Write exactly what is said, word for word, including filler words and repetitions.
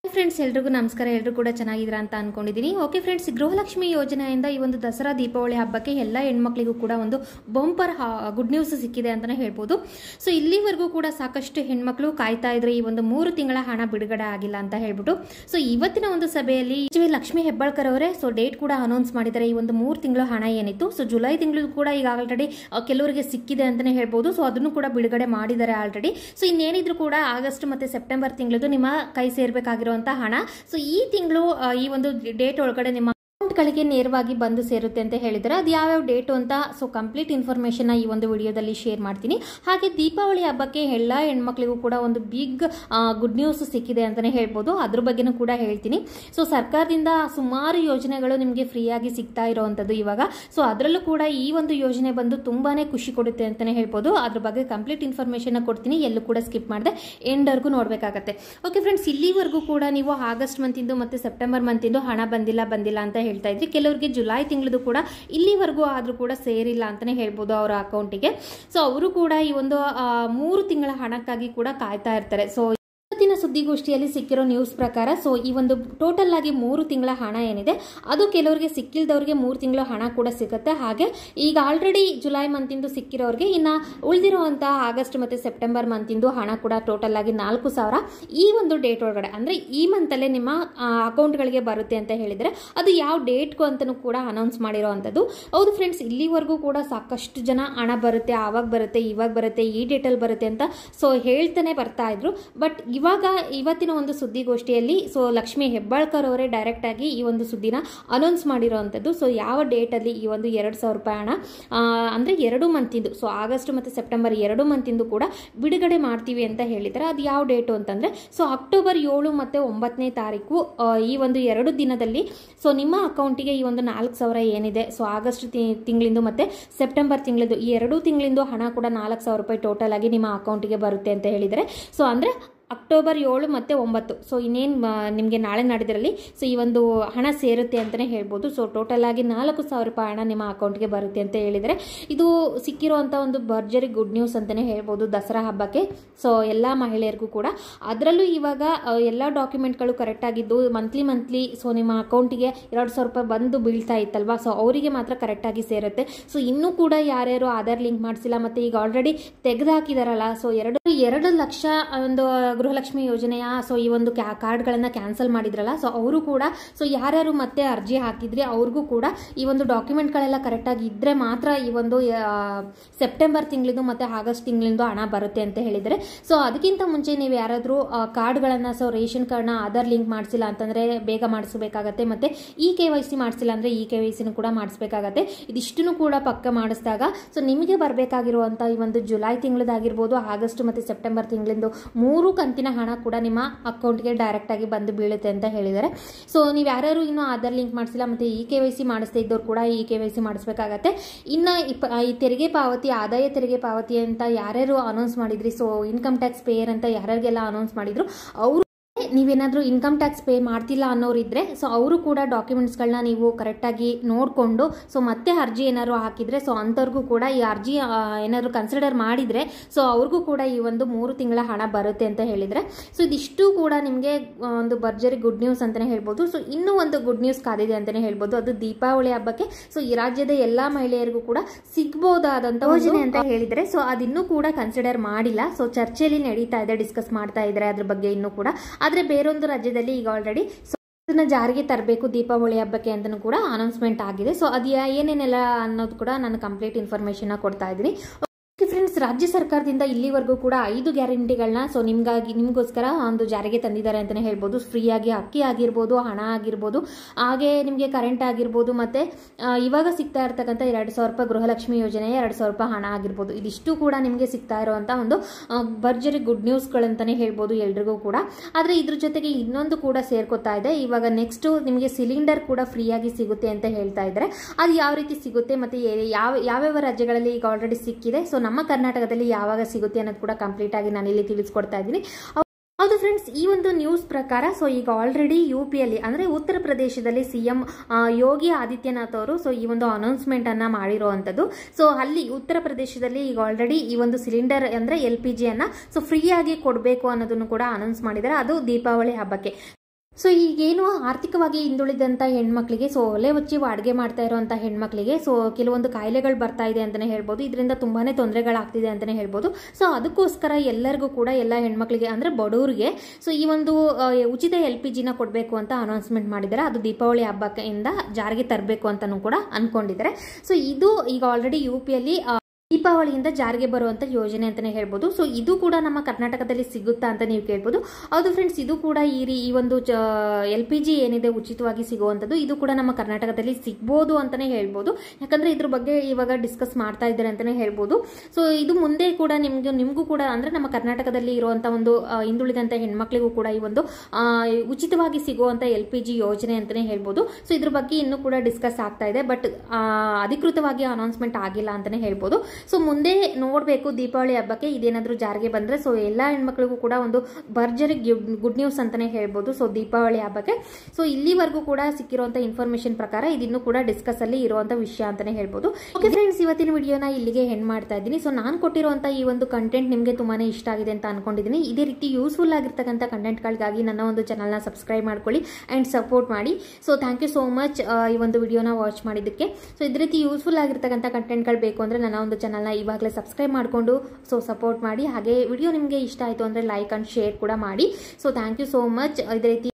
Friends ಎಲ್ರಿಗೂ ನಮಸ್ಕಾರ. ಎಲ್ಲರೂ ಕೂಡ ಚೆನ್ನಾಗಿದ್ದೀರಾ ಅಂತ ಅನ್ಕೊಂಡಿದ್ದೀನಿ. ಓಕೆ ಫ್ರೆಂಡ್ಸ್, ಗೃಹಲಕ್ಷ್ಮಿ ಯೋಜನೆಯಿಂದ ಈ ಒಂದು ದಸರಾ ದೀಪಾವಳಿ ಹಬ್ಬಕ್ಕೆ ಎಲ್ಲ ಹೆಣ್ಮಕ್ಳಿಗೂ ಕೂಡ ಒಂದು ಬಂಪರ್ ಗುಡ್ ನ್ಯೂಸ್ ಸಿಕ್ಕಿದೆ ಅಂತಾನೆ ಹೇಳ್ಬೋದು. ಸೊ ಇಲ್ಲಿವರೆಗೂ ಕೂಡ ಸಾಕಷ್ಟು ಹೆಣ್ಮಕ್ಳು ಕಾಯ್ತಾ ಇದ್ರೆ ಈ ಒಂದು ಮೂರು ತಿಂಗಳ ಹಣ ಬಿಡುಗಡೆ ಆಗಿಲ್ಲ ಅಂತ ಹೇಳ್ಬಿಟ್ಟು, ಸೊ ಇವತ್ತಿನ ಒಂದು ಸಭೆಯಲ್ಲಿ ಸಚಿವೆ ಲಕ್ಷ್ಮಿ ಹೆಬ್ಬಾಳ್ಕರ್ ಅವರೇ ಸೊ ಡೇಟ್ ಕೂಡ ಅನೌನ್ಸ್ ಮಾಡಿದ್ದಾರೆ. ಈ ಒಂದು ಮೂರು ತಿಂಗಳು ಹಣ ಏನಿತ್ತು, ಸೊ ಜುಲೈ ತಿಂಗಳು ಕೂಡ ಈಗ ಆಲ್ರೆಡಿ ಕೆಲವರಿಗೆ ಸಿಕ್ಕಿದೆ ಅಂತಾನೆ ಹೇಳ್ಬೋದು. ಸೊ ಅದನ್ನು ಕೂಡ ಬಿಡುಗಡೆ ಮಾಡಿದ್ದಾರೆ ಆಲ್ರೆಡಿ. ಸೊ ಇನ್ನೇನಿದ್ರು ಕೂಡ ಆಗಸ್ಟ್ ಮತ್ತೆ ಸೆಪ್ಟೆಂಬರ್ ತಿಂಗಳದು ನಿಮ್ಮ ಕೈ ಸೇರ್ಬೇಕಾಗಿರುವಂತ ಹಣ ಸೊ ಈ ತಿಂಗಳು ಈ ಒಂದು ಡೇಟ್ ಒಳಗಡೆ ನಿಮ್ಮ ಅಕೌಂಟ್ಗಳಿಗೆ ನೇರವಾಗಿ ಬಂದು ಸೇರುತ್ತೆ ಅಂತ ಹೇಳಿದರೆ ಅದು ಯಾವ್ಯಾವ ಡೇಟು ಅಂತ ಸೊ ಕಂಪ್ಲೀಟ್ ಇನ್ಫಾರ್ಮೇಷನ್ ಈ ಒಂದು ವಿಡಿಯೋದಲ್ಲಿ ಶೇರ್ ಮಾಡ್ತೀನಿ. ಹಾಗೆ ದೀಪಾವಳಿ ಹಬ್ಬಕ್ಕೆ ಎಲ್ಲ ಹೆಣ್ಮಕ್ಳಿಗೂ ಕೂಡ ಒಂದು ಬಿಗ್ ಗುಡ್ ನ್ಯೂಸ್ ಸಿಕ್ಕಿದೆ ಅಂತಾನೆ ಹೇಳ್ಬೋದು. ಅದ್ರ ಬಗ್ಗೆನೂ ಕೂಡ ಹೇಳ್ತೀನಿ. ಸೊ ಸರ್ಕಾರದಿಂದ ಸುಮಾರು ಯೋಜನೆಗಳು ನಿಮಗೆ ಫ್ರೀಯಾಗಿ ಸಿಗ್ತಾ ಇರೋವಂಥದ್ದು ಇವಾಗ. ಸೊ ಅದರಲ್ಲೂ ಕೂಡ ಈ ಒಂದು ಯೋಜನೆ ಬಂದು ತುಂಬಾನೇ ಖುಷಿ ಕೊಡುತ್ತೆ ಅಂತಾನೆ ಹೇಳ್ಬೋದು. ಅದ್ರ ಬಗ್ಗೆ ಕಂಪ್ಲೀಟ್ ಇನ್ಫಾರ್ಮೇಷನ್ ಕೊಡ್ತೀನಿ. ಎಲ್ಲೂ ಕೂಡ ಸ್ಕಿಪ್ ಮಾಡದೆ ಎಂಡ್ವರೆಗೂ ನೋಡಬೇಕಾಗತ್ತೆ. ಓಕೆ ಫ್ರೆಂಡ್ಸ್, ಇಲ್ಲಿವರೆಗೂ ಕೂಡ ನೀವು ಆಗಸ್ಟ್ ಮಂತಿಂದು ಮತ್ತೆ ಸೆಪ್ಟೆಂಬರ್ ಮಂತಿಂದು ಹಣ ಬಂದಿಲ್ಲ ಬಂದಿಲ್ಲ ಅಂತ ಹೇಳ್ತಾ ಇದ್ರಿ. ಕೆಲವರಿಗೆ ಜುಲೈ ತಿಂಗಳದು ಕೂಡ ಇಲ್ಲಿವರೆಗೂ ಆದ್ರೂ ಕೂಡ ಸೇರಿಲ್ಲ ಅಂತಾನೆ ಹೇಳ್ಬೋದು ಅವರ ಅಕೌಂಟಿಗೆ. ಸೊ ಅವರು ಕೂಡ ಈ ಒಂದು ಮೂರು ತಿಂಗಳ ಹಣಕ್ಕಾಗಿ ಕೂಡ ಕಾಯ್ತಾ ಇರ್ತಾರೆ. ಸೊ ಇವತ್ತಿನ ಸುದ್ದಿಗೋಷ್ಠಿಯಲ್ಲಿ ಸಿಕ್ಕಿರೋ ನ್ಯೂಸ್ ಪ್ರಕಾರ ಸೊ ಈ ಒಂದು ಟೋಟಲ್ ಆಗಿ ಮೂರು ತಿಂಗಳ ಹಣ ಏನಿದೆ ಅದು ಕೆಲವರಿಗೆ ಸಿಕ್ಕಿಲ್ದವ್ರಿಗೆ ಮೂರು ತಿಂಗಳ ಹಣ ಕೂಡ ಸಿಗುತ್ತೆ. ಹಾಗೆ ಈಗ ಆಲ್ರೆಡಿ ಜುಲೈ ಮಂತಿಂದು ಸಿಕ್ಕಿರೋರಿಗೆ ಇನ್ನ ಉಳಿದಿರುವಂತಹ ಆಗಸ್ಟ್ ಮತ್ತೆ ಸೆಪ್ಟೆಂಬರ್ ಮಂತಿಂದು ಹಣ ಕೂಡ ಟೋಟಲ್ ಆಗಿ ನಾಲ್ಕು ಸಾವಿರ ಈ ಒಂದು ಡೇಟ್ ಒಳಗಡೆ ಅಂದ್ರೆ ಈ ಮಂತ್ ಅಲ್ಲೇ ನಿಮ್ಮ ಅಕೌಂಟ್ಗಳಿಗೆ ಬರುತ್ತೆ ಅಂತ ಹೇಳಿದ್ರೆ ಅದು ಯಾವ ಡೇಟ್ಗೂ ಅಂತನೂ ಕೂಡ ಅನೌನ್ಸ್ ಮಾಡಿರೋವಂಥದ್ದು. ಹೌದು ಫ್ರೆಂಡ್ಸ್, ಇಲ್ಲಿವರೆಗೂ ಕೂಡ ಸಾಕಷ್ಟು ಜನ ಹಣ ಬರುತ್ತೆ, ಆವಾಗ ಬರುತ್ತೆ, ಇವಾಗ ಬರುತ್ತೆ, ಈ ಡೇಟಲ್ಲಿ ಬರುತ್ತೆ ಅಂತ ಸೊ ಹೇಳ್ತಾನೆ ಬರ್ತಾ ಇದ್ರು. ಬಟ್ ಇವಾಗ ಇವತ್ತಿನ ಒಂದು ಸುದ್ದಿಗೋಷ್ಠಿಯಲ್ಲಿ ಸೊ ಲಕ್ಷ್ಮಿ ಹೆಬ್ಬಾಳ್ಕರ್ ಅವರೇ ಡೈರೆಕ್ಟ್ ಆಗಿ ಈ ಒಂದು ಸುದ್ದಿನ ಅನೌನ್ಸ್ ಮಾಡಿರೋವಂಥದ್ದು. ಸೊ ಯಾವ ಡೇಟ್ ಅಲ್ಲಿ ಈ ಒಂದು ಎರಡು ಸಾವಿರ ರೂಪಾಯಿ ಹಣ ಅಂದ್ರೆ ಎರಡು ಮಂತಿಂದು ಸೊ ಆಗಸ್ಟ್ ಮತ್ತೆ ಸೆಪ್ಟೆಂಬರ್ ಎರಡು ಮಂತಿಂದು ಕೂಡ ಬಿಡುಗಡೆ ಮಾಡ್ತೀವಿ ಅಂತ ಹೇಳಿದ್ದಾರೆ. ಅದು ಯಾವ ಡೇಟು ಅಂತಂದ್ರೆ ಸೊ ಅಕ್ಟೋಬರ್ ಏಳು ಮತ್ತೆ ಒಂಬತ್ತನೇ ತಾರೀಕು ಈ ಒಂದು ಎರಡು ದಿನದಲ್ಲಿ ಸೊ ನಿಮ್ಮ ಅಕೌಂಟಿಗೆ ಈ ಒಂದು ನಾಲ್ಕು ಸಾವಿರ ಏನಿದೆ ಸೊ ಆಗಸ್ಟ್ ತಿಂಗಳಿಂದು ಮತ್ತೆ ಸೆಪ್ಟೆಂಬರ್ ತಿಂಗಳದು ಈ ಎರಡು ತಿಂಗಳಿಂದು ಹಣ ಕೂಡ ನಾಲ್ಕು ಸಾವಿರ ರೂಪಾಯಿ ಟೋಟಲ್ ಆಗಿ ನಿಮ್ಮ ಅಕೌಂಟಿಗೆ ಬರುತ್ತೆ ಅಂತ ಹೇಳಿದರೆ. ಸೊ ಅಂದ್ರೆ ಅಕ್ಟೋಬರ್ ಏಳು ಮತ್ತು ಒಂಬತ್ತು ಸೊ ಇನ್ನೇನು ನಿಮಗೆ ನಾಳೆ ನಾಡಿದ್ರಲ್ಲಿ ಸೊ ಈ ಒಂದು ಹಣ ಸೇರುತ್ತೆ ಅಂತಲೇ ಹೇಳ್ಬೋದು. ಸೊ ಟೋಟಲ್ ಆಗಿ ನಾಲ್ಕು ಸಾವಿರ ರೂಪಾಯಿ ಹಣ ನಿಮ್ಮ ಅಕೌಂಟ್ಗೆ ಬರುತ್ತೆ ಅಂತ ಹೇಳಿದರೆ ಇದು ಸಿಕ್ಕಿರುವಂಥ ಒಂದು ಭರ್ಜರಿ ಗುಡ್ ನ್ಯೂಸ್ ಅಂತಲೇ ಹೇಳ್ಬೋದು ದಸರಾ ಹಬ್ಬಕ್ಕೆ. ಸೊ ಎಲ್ಲ ಮಹಿಳೆಯರಿಗೂ ಕೂಡ ಅದರಲ್ಲೂ ಇವಾಗ ಎಲ್ಲ ಡಾಕ್ಯುಮೆಂಟ್ಗಳು ಕರೆಕ್ಟಾಗಿದ್ದು ಮಂತ್ಲಿ ಮಂತ್ಲಿ ಸೊ ನಿಮ್ಮ ಅಕೌಂಟಿಗೆ ಎರಡು ಸಾವಿರ ರೂಪಾಯಿ ಬಂದು ಬೀಳ್ತಾ ಇತ್ತಲ್ವಾ, ಸೊ ಅವರಿಗೆ ಮಾತ್ರ ಕರೆಕ್ಟಾಗಿ ಸೇರುತ್ತೆ. ಸೊ ಇನ್ನೂ ಕೂಡ ಯಾರ್ಯಾರು ಆಧಾರ್ ಲಿಂಕ್ ಮಾಡಿಸಿಲ್ಲ ಮತ್ತು ಈಗ ಆಲ್ರೆಡಿ ತೆಗೆದುಹಾಕಿದಾರಲ್ಲ ಸೊ ಎರಡು ಎರಡು ಲಕ್ಷ ಒಂದು ಗೃಹಲಕ್ಷ್ಮಿ ಯೋಜನೆಯ ಸೊ ಈ ಒಂದು ಕಾರ್ಡ್ಗಳನ್ನು ಕ್ಯಾನ್ಸಲ್ ಮಾಡಿದ್ರಲ್ಲ ಸೊ ಅವರು ಕೂಡ ಸೊ ಯಾರ್ಯಾರು ಮತ್ತೆ ಅರ್ಜಿ ಹಾಕಿದ್ರಿ ಅವ್ರಿಗೂ ಕೂಡ ಈ ಒಂದು ಡಾಕ್ಯುಮೆಂಟ್ಗಳೆಲ್ಲ ಕರೆಕ್ಟಾಗಿ ಇದ್ರೆ ಮಾತ್ರ ಈ ಒಂದು ಸೆಪ್ಟೆಂಬರ್ ತಿಂಗಳಿಂದು ಮತ್ತೆ ಆಗಸ್ಟ್ ತಿಂಗಳಿಂದು ಹಣ ಬರುತ್ತೆ ಅಂತ ಹೇಳಿದರೆ. ಸೊ ಅದಕ್ಕಿಂತ ಮುಂಚೆ ನೀವು ಯಾರಾದರೂ ಕಾರ್ಡ್ಗಳನ್ನು ಸೊ ರೇಷನ್ ಕಾರ್ಡ್ನ ಆಧಾರ್ ಲಿಂಕ್ ಮಾಡಿಸಿಲ್ಲ ಅಂತಂದ್ರೆ ಬೇಗ ಮಾಡಿಸಬೇಕಾಗತ್ತೆ, ಮತ್ತೆ ಇ ಕೆ ವೈ ಸಿ ಮಾಡಿಸಿಲ್ಲ ಅಂದ್ರೆ ಇ ಕೆ ವೈ ಸಿನೂ ಕೂಡ ಮಾಡಿಸ್ಬೇಕಾಗತ್ತೆ. ಇದಿಷ್ಟನ್ನು ಕೂಡ ಪಕ್ಕ ಮಾಡಿಸಿದಾಗ ಸೊ ನಿಮಗೆ ಬರಬೇಕಾಗಿರುವಂಥ ಈ ಒಂದು ಜುಲೈ ತಿಂಗಳದಾಗಿರ್ಬೋದು ಆಗಸ್ಟ್ ಮತ್ತೆ ಸೆಪ್ಟೆಂಬರ್ ತಿಂಗಳಿಂದು ಮೂರು ಕಂತಿನ ಹಣ ಕೂಡ ನಿಮ್ಮ ಅಕೌಂಟ್ಗೆ ಡೈರೆಕ್ಟ್ ಆಗಿ ಬಂದು ಬೀಳುತ್ತೆ ಅಂತ ಹೇಳಿದ್ದಾರೆ. ಸೊ ನೀವು ಯಾರ್ಯಾರು ಇನ್ನೂ ಆಧಾರ್ ಲಿಂಕ್ ಮಾಡಿಸಿಲ್ಲ ಮತ್ತೆ ಇ ಕೆ ವೈ ಸಿ ಮಾಡಿಸ್ತಾ ಇದ್ದವ್ರು ಕೂಡ ಇ ಕೆ ವೈ ಸಿ ಮಾಡಿಸ್ಬೇಕಾಗತ್ತೆ. ಇನ್ನು ಈ ತೆರಿಗೆ ಪಾವತಿ ಆದಾಯ ತೆರಿಗೆ ಪಾವತಿ ಅಂತ ಯಾರ್ಯಾರು ಅನೌನ್ಸ್ ಮಾಡಿದ್ರಿ ಸೊ ಇನ್ಕಮ್ ಟ್ಯಾಕ್ಸ್ ಪೇಯರ್ ಅಂತ ಯಾರ್ಯಾರಿಗೆಲ್ಲ ಅನೌನ್ಸ್ ಮಾಡಿದ್ರು ಅವರು ನೀವೇನಾದರೂ ಇನ್ಕಮ್ ಟ್ಯಾಕ್ಸ್ ಪೇ ಮಾಡ್ತಿಲ್ಲ ಅನ್ನೋರು ಇದ್ರೆ ಸೊ ಅವರು ಕೂಡ ಡಾಕ್ಯುಮೆಂಟ್ಸ್ಗಳನ್ನ ನೀವು ಕರೆಕ್ಟಾಗಿ ನೋಡಿಕೊಂಡು ಸೊ ಮತ್ತೆ ಅರ್ಜಿ ಏನಾದ್ರು ಹಾಕಿದ್ರೆ ಸೊ ಅಂಥವ್ರಿಗೂ ಕೂಡ ಈ ಅರ್ಜಿ ಏನಾದರೂ ಕನ್ಸಿಡರ್ ಮಾಡಿದರೆ ಸೊ ಅವ್ರಿಗೂ ಕೂಡ ಈ ಒಂದು ಮೂರು ತಿಂಗಳ ಹಣ ಬರುತ್ತೆ ಅಂತ ಹೇಳಿದರೆ. ಸೊ ಇದಿಷ್ಟು ಕೂಡ ನಿಮಗೆ ಒಂದು ಭರ್ಜರಿ ಗುಡ್ ನ್ಯೂಸ್ ಅಂತಲೇ ಹೇಳ್ಬೋದು. ಸೊ ಇನ್ನೂ ಒಂದು ಗುಡ್ ನ್ಯೂಸ್ ಕಾದಿದೆ ಅಂತಲೇ ಹೇಳ್ಬೋದು. ಅದು ದೀಪಾವಳಿ ಹಬ್ಬಕ್ಕೆ ಸೊ ಈ ರಾಜ್ಯದ ಎಲ್ಲ ಮಹಿಳೆಯರಿಗೂ ಕೂಡ ಸಿಗ್ಬೋದಾದಂಥ ಯೋಜನೆ ಅಂತ ಹೇಳಿದರೆ ಸೊ ಅದಿನ್ನೂ ಕೂಡ ಕನ್ಸಿಡರ್ ಮಾಡಿಲ್ಲ. ಸೊ ಚರ್ಚೆಯಲ್ಲಿ ನಡೀತಾ ಇದೆ, ಡಿಸ್ಕಸ್ ಮಾಡ್ತಾ ಇದ್ದಾರೆ ಅದ್ರ ಬಗ್ಗೆ ಇನ್ನೂ ಕೂಡ. ಆದರೆ ಬೇರೊಂದು ರಾಜ್ಯದಲ್ಲಿ ಈಗ ಆಲ್ರೆಡಿ ಅದನ್ನ ಜಾರಿಗೆ ತರಬೇಕು ದೀಪಾವಳಿ ಹಬ್ಬಕ್ಕೆ ಅಂತಲೂ ಕೂಡ ಅನೌನ್ಸ್ಮೆಂಟ್ ಆಗಿದೆ. ಸೊ ಅದು ಏನೇನೆಲ್ಲ ಅನ್ನೋದು ಕೂಡ ನಾನು ಕಂಪ್ಲೀಟ್ ಇನ್ಫಾರ್ಮೇಶನ್ ಕೊಡ್ತಾ ಇದ್ದೀನಿ. ಫ್ರೆಂಡ್ಸ್, ರಾಜ್ಯ ಸರ್ಕಾರದಿಂದ ಇಲ್ಲಿವರೆಗೂ ಕೂಡ ಐದು ಗ್ಯಾರಂಟಿಗಳನ್ನ ಸೊ ನಿಮ್ಗಾಗಿ ನಿಮಗೋಸ್ಕರ ಒಂದು ಜಾರಿಗೆ ತಂದಿದ್ದಾರೆ ಅಂತಲೇ ಹೇಳ್ಬೋದು. ಫ್ರೀಯಾಗಿ ಅಕ್ಕಿ ಆಗಿರ್ಬೋದು, ಹಣ ಆಗಿರ್ಬೋದು, ಹಾಗೆ ನಿಮಗೆ ಕರೆಂಟ್ ಆಗಿರ್ಬೋದು, ಮತ್ತೆ ಇವಾಗ ಸಿಗ್ತಾ ಇರ್ತಕ್ಕಂಥ ಎರಡು ಸಾವಿರ ರೂಪಾಯಿ ಗೃಹಲಕ್ಷ್ಮಿ ಯೋಜನೆಯ ಎರಡು ಸಾವಿರ ರೂಪಾಯಿ ಹಣ ಆಗಿರ್ಬೋದು. ಇದಿಷ್ಟು ಕೂಡ ನಿಮಗೆ ಸಿಗ್ತಾ ಇರುವಂಥ ಒಂದು ಭರ್ಜರಿ ಗುಡ್ ನ್ಯೂಸ್ಗಳಂತಲೇ ಹೇಳ್ಬೋದು ಎಲ್ರಿಗೂ ಕೂಡ. ಆದರೆ ಇದ್ರ ಜೊತೆಗೆ ಇನ್ನೊಂದು ಕೂಡ ಸೇರ್ಕೋತಾ ಇದೆ. ಇವಾಗ ನೆಕ್ಸ್ಟ್ ನಿಮಗೆ ಸಿಲಿಂಡರ್ ಕೂಡ ಫ್ರೀಯಾಗಿ ಸಿಗುತ್ತೆ ಅಂತ ಹೇಳ್ತಾ ಇದ್ದಾರೆ. ಅದು ಯಾವ ರೀತಿ ಸಿಗುತ್ತೆ ಮತ್ತೆ ಯಾವ ಯಾವ್ಯಾವ ರಾಜ್ಯಗಳಲ್ಲಿ ಈಗ ಆಲ್ರೆಡಿ ಸಿಕ್ಕಿದೆ ಸೊ ನಮ್ಮ ಕರ್ನಾಟಕದಲ್ಲಿ ಯಾವಾಗ ಸಿಗುತ್ತೆ ಅನ್ನೋದು ಕೂಡ ಕಂಪ್ಲೀಟ್ ಆಗಿ ನಾನು ಇಲ್ಲಿ ತಿಳಿಸ್ಕೊಡ್ತಾ ಇದ್ದೀನಿ. ಹೌದು ಫ್ರೆಂಡ್ಸ್, ಈ ಒಂದು ನ್ಯೂಸ್ ಪ್ರಕಾರ ಸೊ ಈಗ ಆಲ್ರೆಡಿ ಯು ಪಿಯಲ್ಲಿ ಅಂದ್ರೆ ಉತ್ತರ ಪ್ರದೇಶದಲ್ಲಿ ಸಿಎಂ ಯೋಗಿ ಆದಿತ್ಯನಾಥ್ ಅವರು ಸೊ ಈ ಒಂದು ಅನೌನ್ಸ್ಮೆಂಟ್ ಅನ್ನ ಮಾಡಿರುವಂತದ್ದು. ಸೊ ಅಲ್ಲಿ ಉತ್ತರ ಪ್ರದೇಶದಲ್ಲಿ ಈಗ ಆಲ್ರೆಡಿ ಈ ಒಂದು ಸಿಲಿಂಡರ್ ಅಂದ್ರೆ ಎಲ್ ಪಿ ಜಿ ಅನ್ನ ಸೊ ಫ್ರೀ ಆಗಿ ಕೊಡಬೇಕು ಅನ್ನೋದನ್ನು ಕೂಡ ಅನೌನ್ಸ್ ಮಾಡಿದ್ದಾರೆ. ಅದು ದೀಪಾವಳಿ ಹಬ್ಬಕ್ಕೆ. ಸೊ ಈಗೇನು ಆರ್ಥಿಕವಾಗಿ ಹಿಂದುಳಿದಂಥ ಹೆಣ್ಮಕ್ಳಿಗೆ ಸೊ ಒಲೆ ಹಚ್ಚಿ ಅಡುಗೆ ಮಾಡ್ತಾ ಇರೋಂಥ ಹೆಣ್ಮಕ್ಳಿಗೆ ಸೊ ಕೆಲವೊಂದು ಕಾಯಿಲೆಗಳು ಬರ್ತಾ ಇದೆ ಅಂತಲೇ ಹೇಳ್ಬೋದು. ಇದರಿಂದ ತುಂಬಾ ತೊಂದರೆಗಳಾಗ್ತಿದೆ ಅಂತಲೇ ಹೇಳ್ಬೋದು. ಸೊ ಅದಕ್ಕೋಸ್ಕರ ಎಲ್ಲರಿಗೂ ಕೂಡ ಎಲ್ಲ ಹೆಣ್ಮಕ್ಳಿಗೆ ಅಂದರೆ ಬಡವರಿಗೆ ಸೊ ಈ ಒಂದು ಉಚಿತ ಎಲ್ ಪಿ ಜಿನ ಕೊಡಬೇಕು ಅಂತ ಅನೌನ್ಸ್ಮೆಂಟ್ ಮಾಡಿದ್ದಾರೆ. ಅದು ದೀಪಾವಳಿ ಹಬ್ಬಕ್ಕಿಂದ ಜಾರಿಗೆ ತರಬೇಕು ಅಂತಲೂ ಕೂಡ ಅಂದ್ಕೊಂಡಿದ್ದಾರೆ. ಸೊ ಇದು ಈಗ ಆಲ್ರೆಡಿ ಯು ಪಿಯಲ್ಲಿ ದೀಪಾವಳಿಯಿಂದ ಜಾರಿಗೆ ಬರುವಂಥ ಯೋಜನೆ ಅಂತಲೇ ಹೇಳ್ಬೋದು. ಸೊ ಇದು ಕೂಡ ನಮ್ಮ ಕರ್ನಾಟಕದಲ್ಲಿ ಸಿಗುತ್ತಾ ಅಂತ ನೀವು ಕೇಳ್ಬೋದು. ಹೌದು ಫ್ರೆಂಡ್ಸ್, ಇದು ಕೂಡ ಈ ಈ ಒಂದು ಎಲ್ ಪಿ ಜಿ ಏನಿದೆ ಉಚಿತವಾಗಿ ಸಿಗುವಂಥದ್ದು, ಇದು ಕೂಡ ನಮ್ಮ ಕರ್ನಾಟಕದಲ್ಲಿ ಸಿಗ್ಬೋದು ಅಂತಲೇ ಹೇಳ್ಬೋದು. ಯಾಕಂದರೆ ಇದ್ರ ಬಗ್ಗೆ ಇವಾಗ ಡಿಸ್ಕಸ್ ಮಾಡ್ತಾ ಇದ್ದಾರೆ ಅಂತಲೇ ಹೇಳ್ಬೋದು. ಸೊ ಇದು ಮುಂದೆ ಕೂಡ ನಿಮ್ಗೆ ನಿಮಗೂ ಕೂಡ ಅಂದರೆ ನಮ್ಮ ಕರ್ನಾಟಕದಲ್ಲಿ ಇರುವಂಥ ಒಂದು ಹಿಂದುಳಿದಂಥ ಹೆಣ್ಮಕ್ಳಿಗೂ ಕೂಡ ಈ ಒಂದು ಉಚಿತವಾಗಿ ಸಿಗುವಂಥ ಎಲ್ ಪಿ ಜಿ ಯೋಜನೆ ಅಂತಲೇ ಹೇಳ್ಬೋದು. ಸೊ ಇದ್ರ ಬಗ್ಗೆ ಇನ್ನೂ ಕೂಡ ಡಿಸ್ಕಸ್ ಆಗ್ತಾ ಇದೆ, ಬಟ್ ಅಧಿಕೃತವಾಗಿ ಅನೌನ್ಸ್ಮೆಂಟ್ ಆಗಿಲ್ಲ ಅಂತಲೇ ಹೇಳ್ಬೋದು. ಸೊ ಮುಂದೆ ನೋಡಬೇಕು ದೀಪಾವಳಿ ಹಬ್ಬಕ್ಕೆ ಇದೇನಾದರೂ ಜಾರಿಗೆ ಬಂದರೆ ಸೊ ಎಲ್ಲ ಹೆಣ್ಮಕ್ಳಿಗೂ ಕೂಡ ಒಂದು ಭರ್ಜರಿ ಗುಡ್ ನ್ಯೂಸ್ ಅಂತಲೇ ಹೇಳ್ಬೋದು. ಸೊ ದೀಪಾವಳಿ ಹಬ್ಬಕ್ಕೆ ಸೊ ಇಲ್ಲಿವರೆಗೂ ಕೂಡ ಸಿಕ್ಕಿರುವಂಥ ಇನ್ಫಾರ್ಮೇಶನ್ ಪ್ರಕಾರ ಇದಿನ್ನೂ ಕೂಡ ಡಿಸ್ಕಸ್ ಅಲ್ಲಿ ಇರುವಂಥ ವಿಷಯ ಅಂತಲೇ ಹೇಳ್ಬೋದು. ಓಕೆ ಫ್ರೆಂಡ್ಸ್, ಇವತ್ತಿನ ವಿಡಿಯೋನ ಇಲ್ಲಿಗೆ ಹೆಣ್ಣು ಮಾಡ್ತಾ ಇದ್ದೀನಿ. ಸೊ ನಾನು ಕೊಟ್ಟಿರುವಂಥ ಈ ಒಂದು ಕಂಟೆಂಟ್ ನಿಮಗೆ ತುಂಬಾ ಇಷ್ಟ ಆಗಿದೆ ಅಂತ ಅನ್ಕೊಂಡಿದ್ದೀನಿ. ಇದೇ ರೀತಿ ಯೂಸ್ಫುಲ್ ಆಗಿರ್ತಕ್ಕಂಥ ಕಂಟೆಂಟ್ಗಳಿಗಾಗಿ ನನ್ನ ಒಂದು ಚಾನಲ್ನ ಸಬ್ಸ್ಕ್ರೈಬ್ ಮಾಡ್ಕೊಳ್ಳಿ ಆ್ಯಂಡ್ ಸಪೋರ್ಟ್ ಮಾಡಿ. So thank you so much ಈ ಒಂದು ವಿಡಿಯೋನ ವಾಚ್ ಮಾಡಿದ್ದಕ್ಕೆ. ಸೊ ಇದೇ ರೀತಿ ಯೂಸ್ಫುಲ್ ಆಗಿರ್ತಕ್ಕಂಥ ಕಂಟೆಂಟ್ಗಳು ಬೇಕು ಅಂದರೆ ನನ್ನ ಒಂದು ಚಾನಲ್ನ ಇವಾಗಲೇ ಸಬ್ಸ್ಕ್ರೈಬ್ ಮಾಡಿಕೊಂಡು ಸೊ ಸಪೋರ್ಟ್ ಮಾಡಿ. ಹಾಗೆ ವಿಡಿಯೋ ನಿಮಗೆ ಇಷ್ಟ ಆಯಿತು ಅಂದರೆ ಲೈಕ್ ಆ್ಯಂಡ್ ಶೇರ್ ಕೂಡ ಮಾಡಿ. So thank you so much. ಇದೇ ರೀತಿ